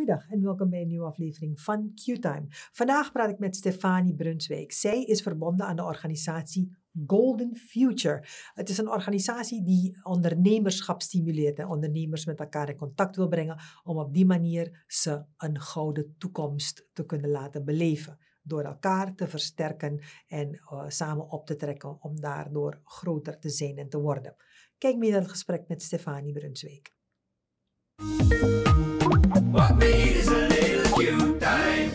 Goeiedag en welkom bij een nieuwe aflevering van Q-Time. Vandaag praat ik met Stefanie Brunswijk. Zij is verbonden aan de organisatie Golden Future. Het is een organisatie die ondernemerschap stimuleert en ondernemers met elkaar in contact wil brengen om op die manier ze een gouden toekomst te kunnen laten beleven. Door elkaar te versterken en samen op te trekken om daardoor groter te zijn en te worden. Kijk mee naar het gesprek met Stefanie Brunswijk. What we need is a little Q-time.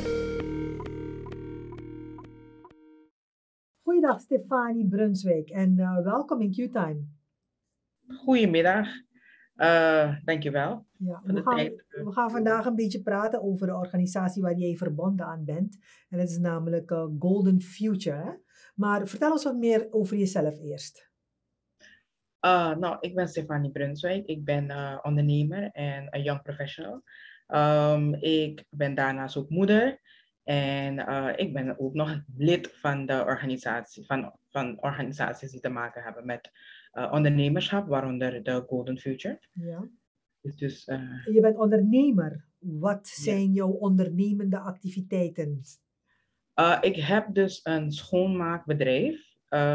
Goeiedag Stefanie Brunswijk en welkom in Q-Time. Goedemiddag, dankjewel. Ja, voor de tijd. we gaan vandaag een beetje praten over de organisatie waar jij verbonden aan bent. En dat is namelijk Golden Future. Hè? Maar vertel ons wat meer over jezelf eerst. Ik ben Stefanie Brunswijk. Ik ben ondernemer en een young professional. Ik ben daarnaast ook moeder. En ik ben ook nog lid van de organisatie, van organisaties die te maken hebben met ondernemerschap, waaronder de Golden Future. Ja. Dus, Je bent ondernemer. Wat zijn jouw ondernemende activiteiten? Ik heb dus een schoonmaakbedrijf.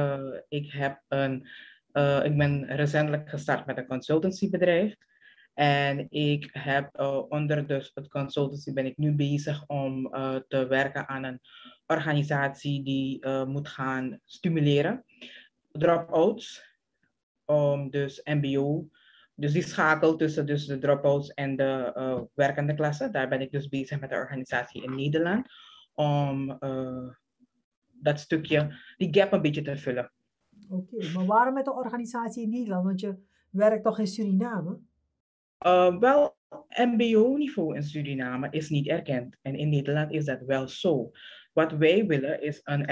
Ik ben recentelijk gestart met een consultancybedrijf. En ik heb onder dus het consultancy ben ik nu bezig om te werken aan een organisatie die moet gaan stimuleren. Drop-outs, dus MBO. Dus die schakel tussen dus de drop-outs en de werkende klassen. Daar ben ik dus bezig met de organisatie in Nederland. Om dat stukje, die gap een beetje te vullen. Oké, maar waarom met de organisatie in Nederland? Want je werkt toch in Suriname? Wel, MBO-niveau in Suriname is niet erkend. En in Nederland is dat wel zo. Wat wij willen is een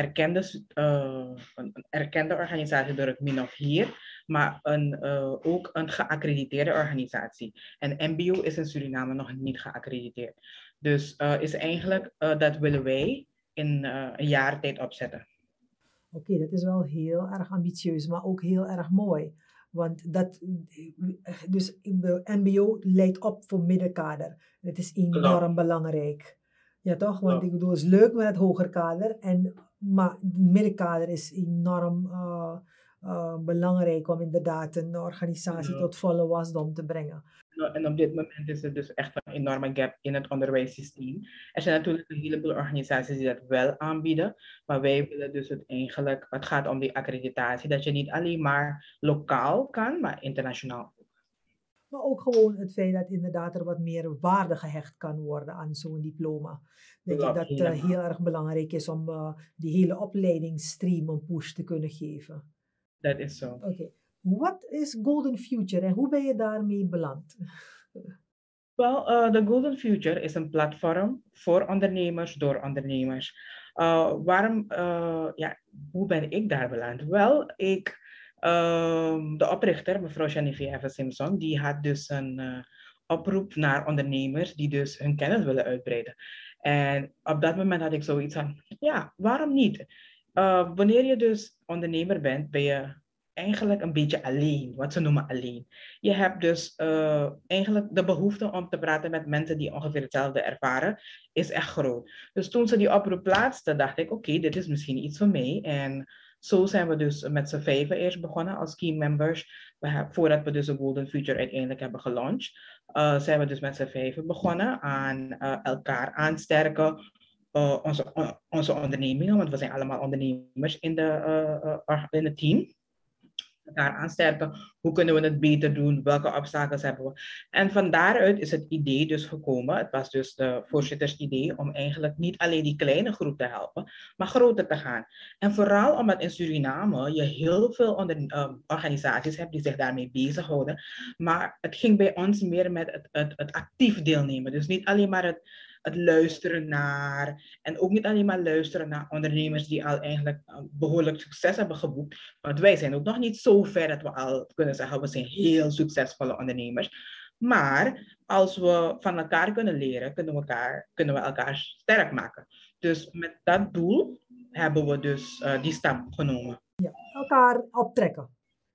erkende organisatie door het MINOF hier, maar ook een geaccrediteerde organisatie. En MBO is in Suriname nog niet geaccrediteerd. Dus is eigenlijk, dat willen wij in een jaar tijd opzetten. Oké, dat is wel heel erg ambitieus, maar ook heel erg mooi. Want dus MBO leidt op voor middenkader. Het is enorm belangrijk. Ja, toch? Want ik bedoel, het is leuk met het hoger kader. Maar het middenkader is enorm belangrijk om inderdaad een organisatie tot volle wasdom te brengen. En op dit moment is er dus echt een enorme gap in het onderwijssysteem. Er zijn natuurlijk een heleboel organisaties die dat wel aanbieden, maar wij willen dus het gaat om die accreditatie, dat je niet alleen maar lokaal kan, maar internationaal. Maar ook gewoon het feit dat inderdaad er wat meer waarde gehecht kan worden aan zo'n diploma. Denk ik dat het heel erg belangrijk is om die hele opleidingsstream een push te kunnen geven. Dat is zo. Oké. Wat is Golden Future en hoe ben je daarmee beland? Wel, de Golden Future is een platform voor ondernemers door ondernemers. Hoe ben ik daar beland? Wel, de oprichter, mevrouw Geneviève Simpson, die had dus een oproep naar ondernemers die dus hun kennis willen uitbreiden. En op dat moment had ik zoiets van, ja, waarom niet? Wanneer je dus ondernemer bent, ben je eigenlijk een beetje alleen, wat ze noemen alleen. Je hebt dus eigenlijk de behoefte om te praten met mensen die ongeveer hetzelfde ervaren, is echt groot. Dus toen ze die oproep plaatste, dacht ik, oké, dit is misschien iets voor mij. En zo zijn we dus met z'n vijven eerst begonnen als key members. Voordat we dus de Golden Future uiteindelijk hebben gelaunched, zijn we dus met z'n vijven begonnen aan elkaar aansterken. Onze ondernemingen, want we zijn allemaal ondernemers in het team. Elkaar aansterken. Hoe kunnen we het beter doen? Welke obstakels hebben we? En van daaruit is het idee dus gekomen. Het was dus de voorzitters idee om eigenlijk niet alleen die kleine groep te helpen, maar groter te gaan. En vooral omdat in Suriname je heel veel organisaties hebt die zich daarmee bezighouden. Maar het ging bij ons meer met het actief deelnemen. Dus niet alleen maar het luisteren naar, en ook niet alleen maar luisteren naar ondernemers die al eigenlijk behoorlijk succes hebben geboekt. Want wij zijn ook nog niet zo ver dat we al kunnen zeggen, we zijn heel succesvolle ondernemers. Maar als we van elkaar kunnen leren, kunnen we elkaar sterk maken. Dus met dat doel hebben we dus die stap genomen. Ja, elkaar optrekken.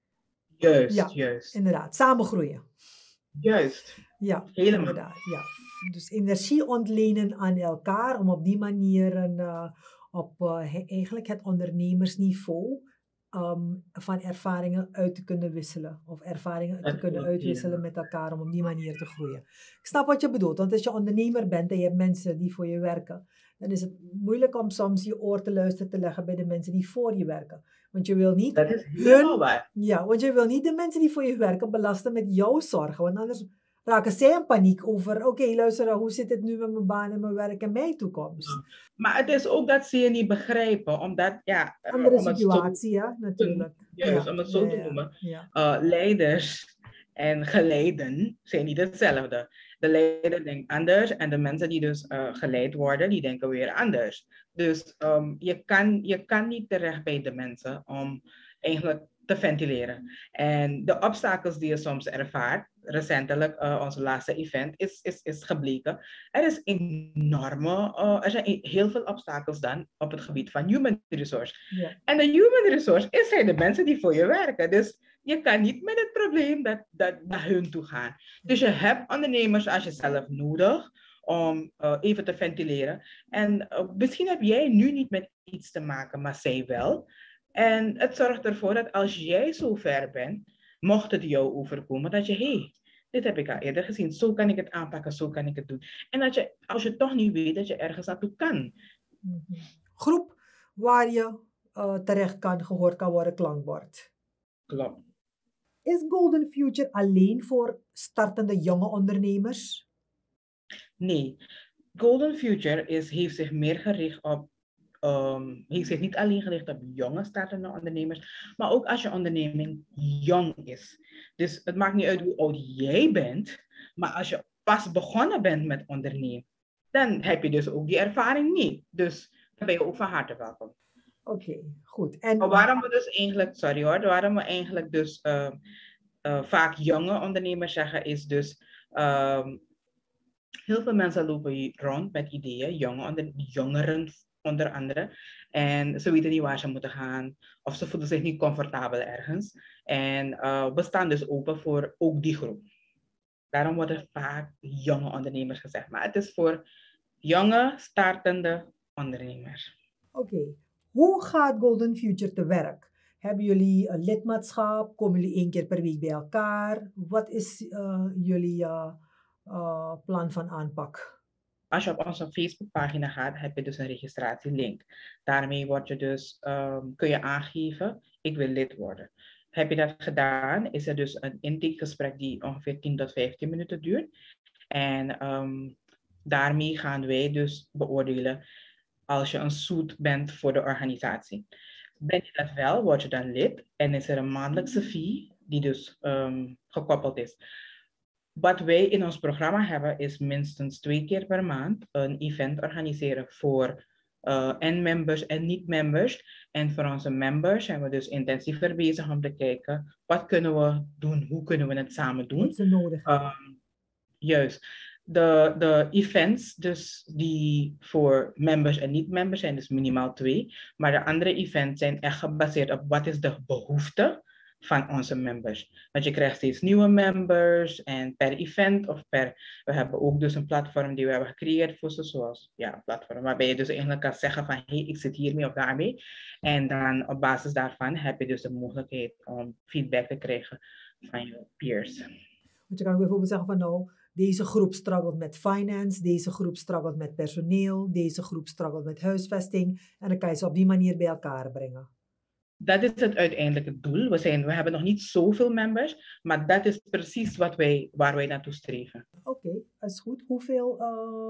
Juist. Inderdaad, samen groeien. Juist. Ja, helemaal. Inderdaad, ja. dus energie ontlenen aan elkaar om op die manier eigenlijk het ondernemersniveau van ervaringen uit te kunnen wisselen. Of ervaringen te kunnen uitwisselen met elkaar om op die manier te groeien. Ik snap wat je bedoelt, want als je ondernemer bent en je hebt mensen die voor je werken, dan is het moeilijk om soms je oor te luisteren te leggen bij de mensen die voor je werken. Want je wil niet Dat is helemaal waar. Ja, want je wil niet de mensen die voor je werken belasten met jouw zorgen. Want anders raken zij in paniek over, oké, luister, hoe zit het nu met mijn baan en mijn werk en mijn toekomst? Maar het is ook dat ze je niet begrijpen, omdat, ja... Andere om het zo situatie, ja, natuurlijk. Juist, om het zo te ja, noemen. ja. Leiders en geleiden zijn niet hetzelfde. De leider denkt anders en de mensen die dus geleid worden, die denken weer anders. Dus je kan niet terecht bij de mensen om eigenlijk te ventileren. En de obstakels die je soms ervaart, recentelijk onze laatste event, is gebleken. Er zijn heel veel obstakels dan op het gebied van human resource. Ja. En de human resource zijn de mensen die voor je werken. Dus je kan niet met het probleem dat naar hun toe gaan. Dus je hebt ondernemers als jezelf nodig om even te ventileren. En misschien heb jij nu niet met iets te maken, maar zij wel. En het zorgt ervoor dat als jij zo ver bent, mocht het jou overkomen, dat je, dit heb ik al eerder gezien, zo kan ik het aanpakken, zo kan ik het doen. En dat je, als je toch niet weet, dat je ergens naartoe kan. Groep waar je terecht kan, gehoord kan worden, klankbord. Klopt. Is Golden Future alleen voor startende jonge ondernemers? Nee. Golden Future heeft zich meer gericht op heeft zich niet alleen gericht op jonge startende ondernemers, maar ook als je onderneming jong is. Dus het maakt niet uit hoe oud jij bent, maar als je pas begonnen bent met ondernemen, dan heb je dus ook die ervaring niet. Dus dan ben je ook van harte welkom. Oké, goed. En maar waarom we eigenlijk dus vaak jonge ondernemers zeggen, is dus heel veel mensen lopen rond met ideeën, jongeren onder andere. En ze weten niet waar ze moeten gaan. Of ze voelen zich niet comfortabel ergens. En we staan dus open voor ook die groep. Daarom worden vaak jonge ondernemers gezegd. Maar het is voor jonge, startende ondernemers. Oké. Hoe gaat Golden Future te werk? Hebben jullie een lidmaatschap? Komen jullie 1 keer per week bij elkaar? Wat is jullie plan van aanpak? Als je op onze Facebookpagina gaat, heb je dus een registratielink. Daarmee kun je aangeven, ik wil lid worden. Heb je dat gedaan, is er dus een intakegesprek die ongeveer 10 tot 15 minuten duurt. En daarmee gaan wij dus beoordelen als je een suit bent voor de organisatie. Ben je dat wel, word je dan lid en is er een maandelijkse fee die dus gekoppeld is. Wat wij in ons programma hebben is minstens 2 keer per maand een event organiseren voor en members en niet-members. En voor onze members zijn we dus intensiever bezig om te kijken wat kunnen we doen, hoe kunnen we het samen doen. Wat ze nodig hebben. Juist. De events dus die voor members en niet-members zijn dus minimaal 2. Maar de andere events zijn echt gebaseerd op wat is de behoefte van onze members. Want je krijgt steeds nieuwe members en per event of we hebben ook dus een platform die we hebben gecreëerd voor ze, zoals een platform waarbij je dus eigenlijk kan zeggen van ik zit hiermee of daarmee. En dan op basis daarvan heb je dus de mogelijkheid om feedback te krijgen van je peers. Want je kan bijvoorbeeld zeggen van deze groep struggelt met finance, deze groep struggelt met personeel, deze groep struggelt met huisvesting en dan kan je ze op die manier bij elkaar brengen. Dat is het uiteindelijke doel. We hebben nog niet zoveel members, maar dat is precies waar wij naartoe streven. Oké, dat is goed. Hoeveel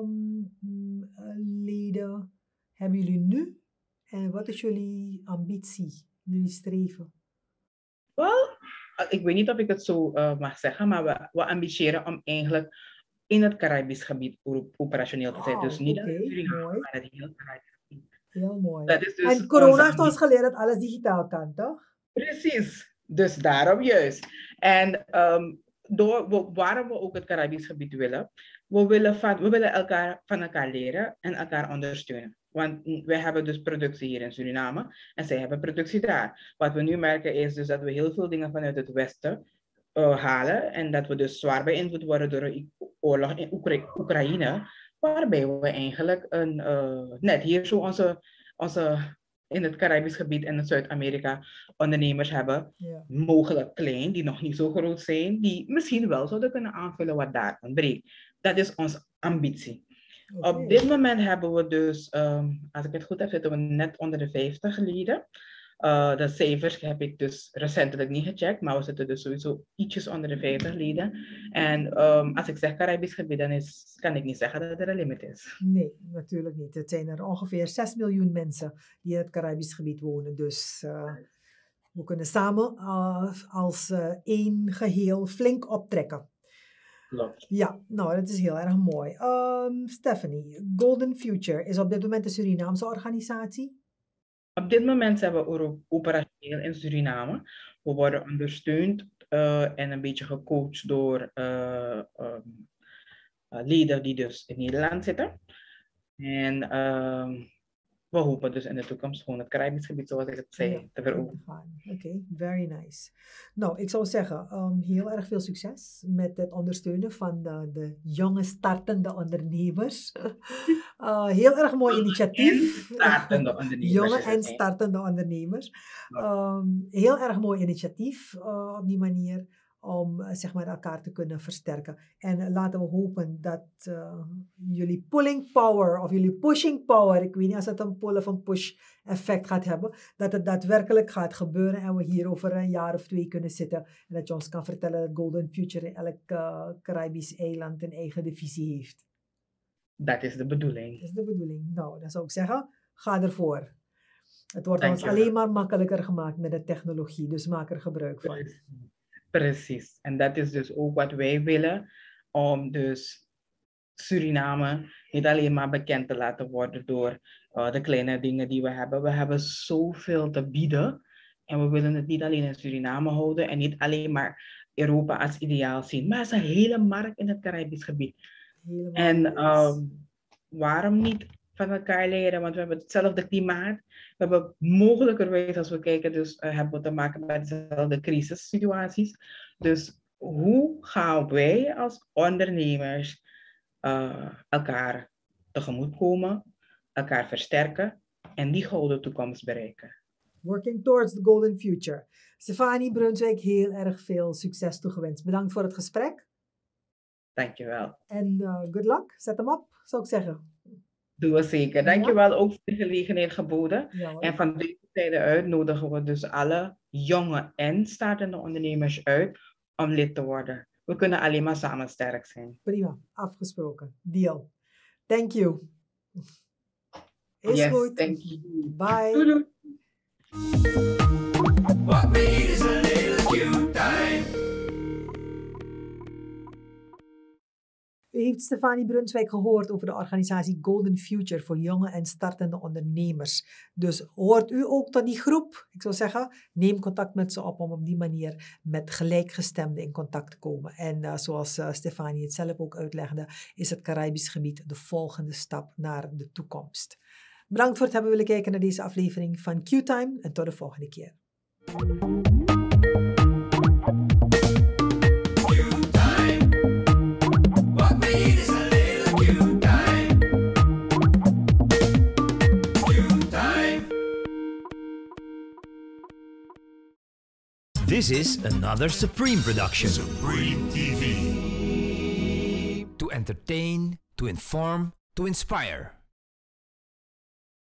leden hebben jullie nu? En wat is jullie ambitie, jullie streven? Wel, ik weet niet of ik het zo mag zeggen, maar we ambitiëren om eigenlijk in het Caribisch gebied operationeel te zijn. Dus niet alleen Suriname, maar het hele Caribisch gebied. Heel mooi. Dat is dus en corona heeft ons geleerd dat alles digitaal kan, toch? Precies. Dus daarom juist. En waarom we ook het Caribisch gebied willen, we willen elkaar van elkaar leren en elkaar ondersteunen. Want wij hebben dus productie hier in Suriname en zij hebben productie daar. Wat we nu merken is dus dat we heel veel dingen vanuit het Westen halen. En dat we dus zwaar beïnvloed worden door de oorlog in Oekraïne. Waarbij we eigenlijk net hier zo onze in het Caribisch gebied en in Zuid-Amerika ondernemers hebben. Ja. Mogelijk klein, die nog niet zo groot zijn. Die misschien wel zouden kunnen aanvullen wat daar ontbreekt. Dat is onze ambitie. Oké. Op dit moment hebben we dus, als ik het goed heb, zitten we net onder de 50 leden. De cijfers heb ik dus recentelijk niet gecheckt, maar we zitten dus sowieso ietsjes onder de 50 leden. En als ik zeg Caribisch gebied, dan kan ik niet zeggen dat er een limit is. Nee, natuurlijk niet. Het zijn er ongeveer 6 miljoen mensen die in het Caribisch gebied wonen. Dus we kunnen samen als één geheel flink optrekken. Klopt. Ja, nou, dat is heel erg mooi. Stephanie, Golden Future is op dit moment een Surinaamse organisatie. Op dit moment zijn we operationeel in Suriname. We worden ondersteund en een beetje gecoacht door leden die dus in Nederland zitten. En we hopen dus in de toekomst gewoon het Caribisch gebied, zoals ik het zei, te veroveren. Oké, very nice. Nou, ik zou zeggen, heel erg veel succes met het ondersteunen van de jonge startende ondernemers. Heel erg mooi initiatief. Startende ondernemers. Jonge en startende ondernemers. Heel erg mooi initiatief op die manier om zeg maar elkaar te kunnen versterken. En laten we hopen dat jullie pulling power of jullie pushing power, ik weet niet als het een pull of een push effect gaat hebben, dat het daadwerkelijk gaat gebeuren en we hier over een jaar of 2 kunnen zitten en dat je ons kan vertellen dat Golden Future in elk Caribisch eiland een eigen divisie heeft. Dat is de bedoeling. Dat is de bedoeling. Nou, dan zou ik zeggen, ga ervoor. Het wordt ons alleen maar makkelijker gemaakt met de technologie, dus maak er gebruik van. Precies. En dat is dus ook wat wij willen, om dus Suriname niet alleen maar bekend te laten worden door de kleine dingen die we hebben. We hebben zoveel te bieden en we willen het niet alleen in Suriname houden en niet alleen maar Europa als ideaal zien, maar het is een hele markt in het Caribisch gebied. En waarom niet van elkaar leren, want we hebben hetzelfde klimaat. We hebben mogelijkerwijs, als we kijken, dus hebben we te maken met dezelfde crisissituaties. Dus hoe gaan wij als ondernemers elkaar tegemoetkomen, elkaar versterken en die gouden toekomst bereiken? Working towards the golden future. Stefanie Brunswijk, heel erg veel succes toegewenst. Bedankt voor het gesprek. Dankjewel. En good luck. Zet hem op, zou ik zeggen. Doen we zeker. Dankjewel ook voor de gelegenheid geboden. Ja, en van deze tijden uit nodigen we dus alle jonge en startende ondernemers uit om lid te worden. We kunnen alleen maar samen sterk zijn. Prima, afgesproken. Deal. Thank you. Is yes, goed. Thank you. Bye. Doei, doei. What we need is a little Q-time. U heeft Stefanie Brunswijk gehoord over de organisatie Golden Future voor jonge en startende ondernemers. Dus hoort u ook tot die groep? Ik zou zeggen, neem contact met ze op om op die manier met gelijkgestemden in contact te komen. En zoals Stefanie het zelf ook uitlegde, is het Caribisch gebied de volgende stap naar de toekomst. Bedankt voor het hebben willen kijken naar deze aflevering van Q-Time en tot de volgende keer. This is another Supreme production. Supreme TV. To entertain, to inform, to inspire.